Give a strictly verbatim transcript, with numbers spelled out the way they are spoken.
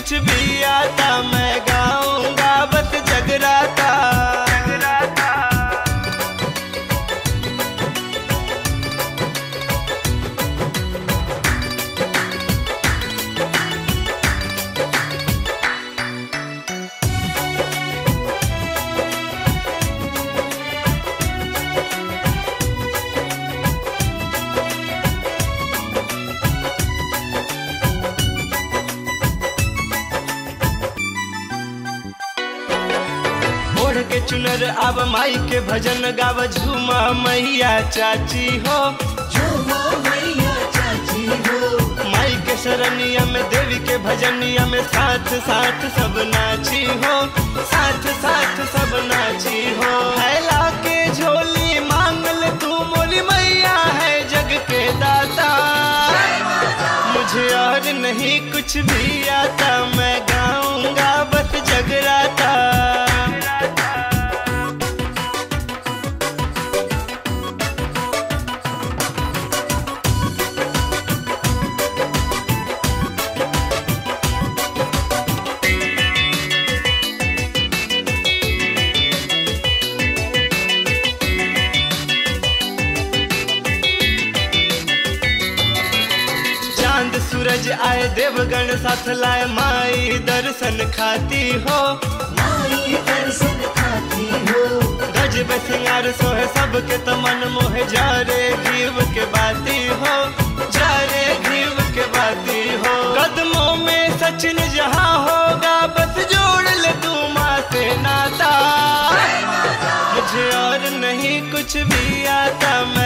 कुछ भी आता, मैं गाऊंगा बस जगराता। ओढ़ के चुनर आव माई के भजन गाव, झूमा मैया चाची हो, झूमा मैया चाची हो। माई के शरणिया में देवी के भजनिया में साथ साथ सब नाची हो, साथ साथ सब नाची हो। फैला के झोली मांगल तू मोरी मैया है जग के दाता, मुझे और नहीं कुछ भी आता, मैं गाऊंगा बस जगराता। चांद सूरज आए देवगण साथ लाए, माई दर्शन खाती हो, माई दर्शन खाती हो। गजब सिंगार सोहे सबके तमन मोहे, जा रे घीव के बाती हो, जा रे घीव के बाती हो। कदमों में सचिन जहाँ होगा बस जोड़ ले तू माँ से नाता, मुझे और नहीं कुछ भी आता, मैं